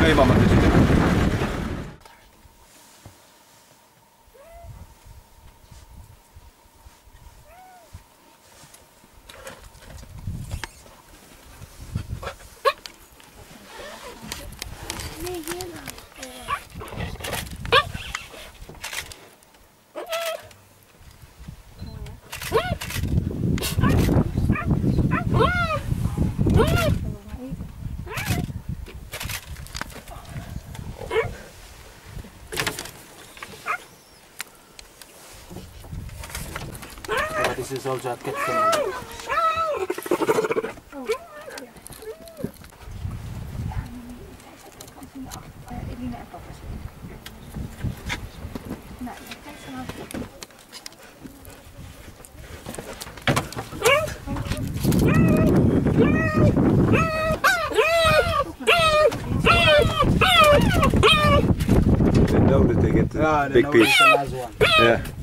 Anyway, mama, did you? This is also a cat family. They know that they get the big piece. The last one. Yeah.